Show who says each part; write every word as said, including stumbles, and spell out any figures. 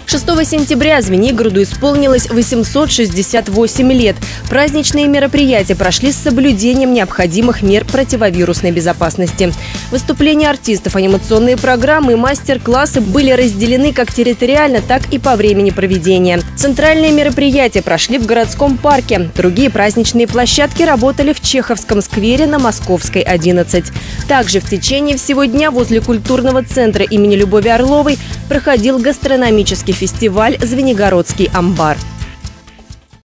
Speaker 1: шестого сентября Звенигороду исполнилось восемьсот шестьдесят восемь лет. Праздничные мероприятия прошли с соблюдением необходимых мер противовирусной безопасности. Выступления артистов, анимационные программы и мастер-классы были разделены как территориально, так и по времени проведения. Центральные мероприятия прошли в городском парке. Другие праздничные площадки работали в Чеховском сквере на Московской, одиннадцать. Также в течение всего дня возле культурного центра имени Любови Орловой проходил гастрономический фестиваль «Звенигородский амбар».